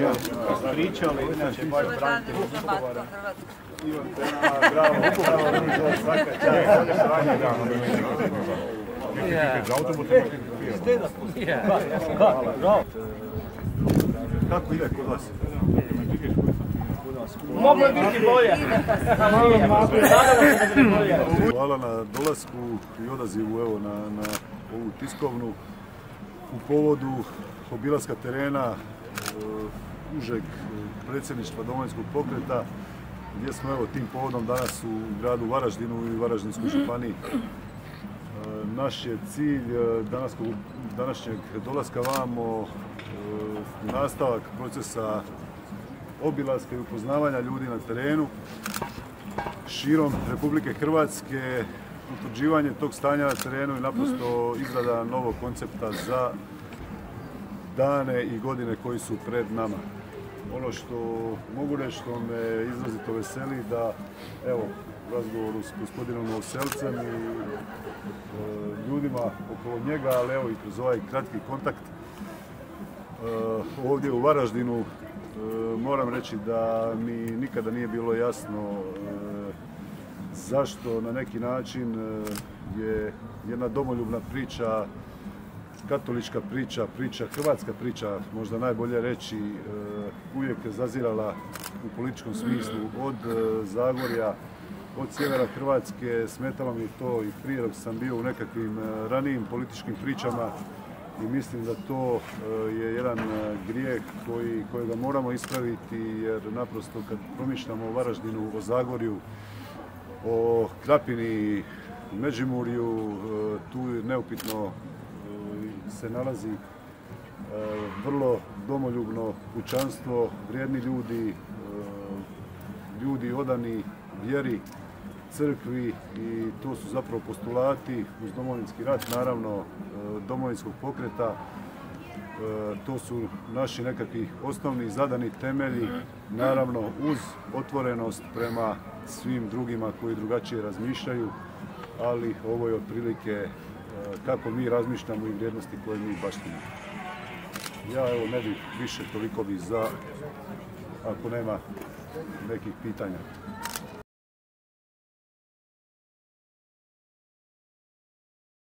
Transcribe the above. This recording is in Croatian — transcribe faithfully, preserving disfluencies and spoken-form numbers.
pričali, inače baš branitelj Vukovara. Ivan Penava, bravo, bravo, svaka čast, sve sranje, bravo. Kako ide kod vas? Moglo je biti bolje. Hvala na dolasku i odazivu evo, na, na ovu tiskovnu u povodu obilaska terena uh, užeg predsjedništva Domovinskog pokreta, gdje smo evo, tim povodom danas u gradu Varaždinu i Varaždinskoj županiji. Uh, naš je cilj uh, danas, današnjeg dolaska vamo uh, nastavak procesa obilaska i upoznavanja ljudi na terenu širom Republike Hrvatske, utvrđivanje tog stanja na terenu i naprosto izrada novog koncepta za dane i godine koji su pred nama. Ono što mogu reći, što me izrazito veseli, da evo, u razgovoru s gospodinom Novoselcem i e, ljudima okolo njega, ali evo i kroz ovaj kratki kontakt e, ovdje u Varaždinu, moram reći da mi nikada nije bilo jasno zašto na neki način je jedna domoljubna priča, katolička priča, priča, hrvatska priča, možda najbolje reći, uvijek zazirala u političkom smislu od Zagorja, od sjevera Hrvatske. Smetalo mi to i prije dok sam bio u nekakvim ranijim političkim pričama. I mislim da to je jedan grijeh koji, kojega moramo ispraviti, jer naprosto kad promišljamo o Varaždinu, o Zagorju, o Krapini, Međimurju, tu neupitno se nalazi vrlo domoljubno pučanstvo, vrijedni ljudi, ljudi odani vjeri, crkvi, i to su zapravo postulati uz Domovinski rat, naravno Domovinskog pokreta. To su naši nekakvi osnovni zadani temelji, naravno uz otvorenost prema svim drugima koji drugačije razmišljaju, ali ovo je otprilike kako mi razmišljamo i vrijednosti koje mi baštinimo. Ja evo ne bih više, toliko bih za, ako nema nekih pitanja.